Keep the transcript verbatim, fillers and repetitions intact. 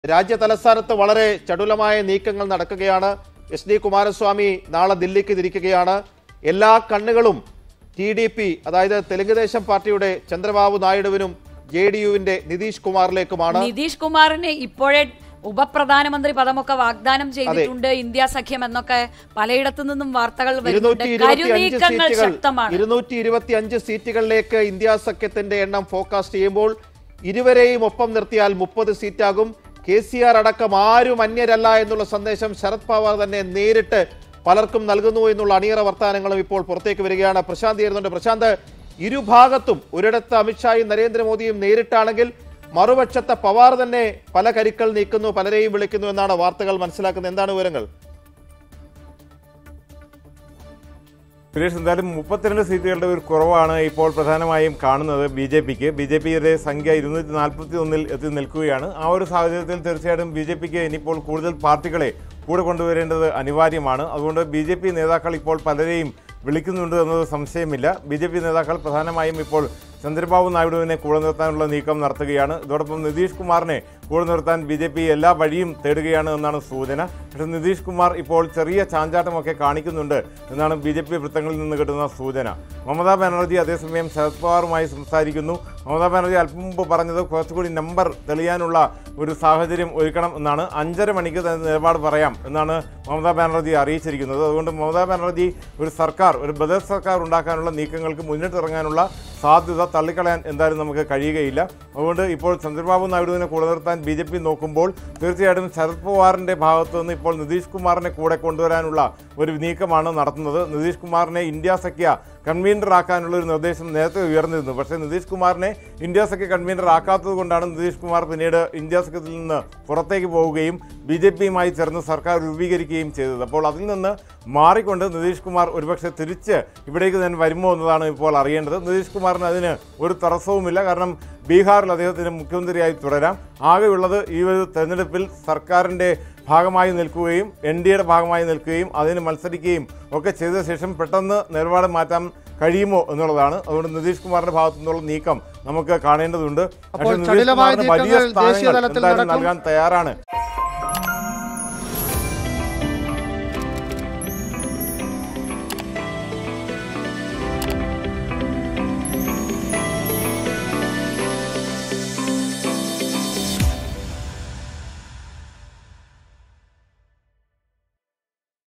രാജ്യ തലസ്ഥാനത്ത് വളരെ ചടുലമായ നീക്കങ്ങൾ നടക്കുകയാണ്. എസ് ഡി കുമാരസ്വാമി നാളെ ദില്ലിക്ക് തിരിക്കുകയാണ്. എല്ലാ കണ്ണുകളും ടി ഡി പി അതായത് തെലുങ്ക് ദേശം പാർട്ടിയുടെ ചന്ദ്രബാബു നായിഡുവിനും ജെ ഡി യുവിന്റെ നിതീഷ് കുമാറിലേക്കുമാണ്. നിതീഷ് കുമാറിന് ഇപ്പോഴേ ഉപപ്രധാനമന്ത്രി പദമൊക്കെ വാഗ്ദാനം ചെയ്തിട്ടുണ്ട് ഇന്ത്യ സഖ്യം എന്നൊക്കെ പലയിടത്തു നിന്നും വാർത്തകൾ ഇരുന്നൂറ്റി ഇരുപത്തി അഞ്ച് സീറ്റുകളിലേക്ക് ഇന്ത്യ സഖ്യത്തിന്റെ എണ്ണം ഫോർകാസ്റ്റ് ചെയ്യുമ്പോൾ ഇരുവരെയും ഒപ്പം നിർത്തിയാൽ മുപ്പത് സീറ്റാകും. കെ സി ആർ അടക്കം ആരും അന്യരല്ല എന്നുള്ള സന്ദേശം ശരത് പവാർ തന്നെ നേരിട്ട് പലർക്കും നൽകുന്നു എന്നുള്ള അണിയറ വർത്താനങ്ങളും ഇപ്പോൾ പുറത്തേക്ക് വരികയാണ്. പ്രശാന്ത് ചേരുന്നുണ്ട്. പ്രശാന്ത്, ഇരുഭാഗത്തും ഒരിടത്ത് അമിത്ഷായും നരേന്ദ്രമോദിയും നേരിട്ടാണെങ്കിൽ മറുപക്ഷത്തെ പവാർ തന്നെ പല കരുക്കൾ നീക്കുന്നു, പലരെയും വിളിക്കുന്നു എന്നാണ് വാർത്തകൾ മനസ്സിലാക്കുന്നത്. എന്താണ് വിവരങ്ങൾ? സുരേഷ്, എന്തായാലും മുപ്പത്തിരണ്ട് സീറ്റുകളുടെ ഒരു കുറവാണ് ഇപ്പോൾ പ്രധാനമായും കാണുന്നത് ബി ജെ പിക്ക്. ബി ജെ പിയുടെ സംഖ്യ ഇരുന്നൂറ്റി നാൽപ്പത്തി ഒന്നിൽ എത്തി നിൽക്കുകയാണ്. ആ ഒരു സാഹചര്യത്തിൽ തീർച്ചയായിട്ടും ബി ജെ പിക്ക് ഇനിയിപ്പോൾ കൂടുതൽ പാർട്ടികളെ കൂടെ കൊണ്ടുവരേണ്ടത് അനിവാര്യമാണ്. അതുകൊണ്ട് ബി ജെ പി നേതാക്കൾ ഇപ്പോൾ പലരെയും വിളിക്കുന്നുണ്ട് എന്നത് സംശയമില്ല. ബി ജെ പി നേതാക്കൾ പ്രധാനമായും ഇപ്പോൾ ചന്ദ്രബാബു നായിഡുവിനെ കൂടെ നിർത്താനുള്ള നീക്കം നടത്തുകയാണ്. ഇതോടൊപ്പം നിതീഷ് കുമാറിനെ കൂടെ നിർത്താൻ ബി ജെ പി എല്ലാ വഴിയും തേടുകയാണ് എന്നാണ് സൂചന. പക്ഷേ നിതീഷ് കുമാർ ഇപ്പോൾ ചെറിയ ചാഞ്ചാട്ടമൊക്കെ കാണിക്കുന്നുണ്ട് എന്നാണ് ബി ജെ പി വൃത്തങ്ങളിൽ നിന്ന് കിട്ടുന്ന സൂചന. മമതാ ബാനർജി അതേസമയം ശരത് പവാറുമായി സംസാരിക്കുന്നു. മമതാ ബാനർജി അല്പം മുമ്പ് പറഞ്ഞത് കുറച്ചുകൂടി നമ്പർ തെളിയാനുള്ള ഒരു സാഹചര്യം ഒരുക്കണം എന്നാണ്. അഞ്ചര മണിക്ക് തന്നെ നിലപാട് പറയാം എന്നാണ് മമതാ ബാനർജി അറിയിച്ചിരിക്കുന്നത്. അതുകൊണ്ട് മമതാ ബാനർജി ഒരു സർക്കാർ ഒരു ബദൽ സർക്കാർ ഉണ്ടാക്കാനുള്ള നീക്കങ്ങൾക്ക് മുന്നിട്ടിറങ്ങാനുള്ള സാധ്യത തള്ളിക്കളയാൻ എന്തായാലും നമുക്ക് കഴിയുകയില്ല. അതുകൊണ്ട് ഇപ്പോൾ ചന്ദ്രബാബു നായിഡുവിനെ കൂടെ നിർത്താൻ ബി ജെ പി നോക്കുമ്പോൾ തീർച്ചയായിട്ടും ശരത് പവാറിൻ്റെ ഭാഗത്തു നിന്ന് ഇപ്പോൾ നിതീഷ് കുമാറിനെ കൂടെ കൊണ്ടുവരാനുള്ള ഒരു നീക്കമാണ് നടത്തുന്നത്. നിതീഷ് കുമാറിനെ ഇന്ത്യ സഖ്യ കൺവീനർ ആക്കാനുള്ള ഒരു നിർദ്ദേശം നേരത്തെ ഉയർന്നിരുന്നു. പക്ഷേ നിതീഷ് കുമാറിനെ ഇന്ത്യ സഖ്യ കൺവീനർ ആക്കാത്തത് കൊണ്ടാണ് നിതീഷ് കുമാർ പിന്നീട് ഇന്ത്യ സഖ്യത്തിൽ നിന്ന് പുറത്തേക്ക് പോവുകയും ബി ജെ പിയുമായി ചേർന്ന് സർക്കാർ രൂപീകരിക്കുകയും ചെയ്തത്. അപ്പോൾ അതിൽ നിന്ന് മാറിക്കൊണ്ട് നിതീഷ് കുമാർ ഒരുപക്ഷെ തിരിച്ച് ഇവിടേക്ക് തന്നെ വരുമോ എന്നതാണ് ഇപ്പോൾ അറിയേണ്ടത്. നിതീഷ് കുമാറിന് അതിന് ഒരു തടസ്സവുമില്ല. കാരണം ബീഹാറിൽ അദ്ദേഹത്തിന് മുഖ്യമന്ത്രിയായി തുടരാം. ആകെയുള്ളത് ഈ ഒരു തെരഞ്ഞെടുപ്പിൽ സർക്കാരിൻ്റെ ഭാഗമായി നിൽക്കുകയും എൻ ഡി എയുടെ ഭാഗമായി നിൽക്കുകയും അതിന് മത്സരിക്കുകയും ഒക്കെ ചെയ്ത ശേഷം പെട്ടെന്ന് നിലപാട് മാറ്റാൻ കഴിയുമോ എന്നുള്ളതാണ്. അതുകൊണ്ട് നിതീഷ് കുമാറിന്റെ ഭാഗത്തു നിന്നുള്ള നീക്കം നമുക്ക് കാണേണ്ടതുണ്ട്. പക്ഷേ നിതീഷ് കുമാറിന് വലിയ സ്ഥാനങ്ങൾ എന്തായാലും നൽകാൻ തയ്യാറാണ്.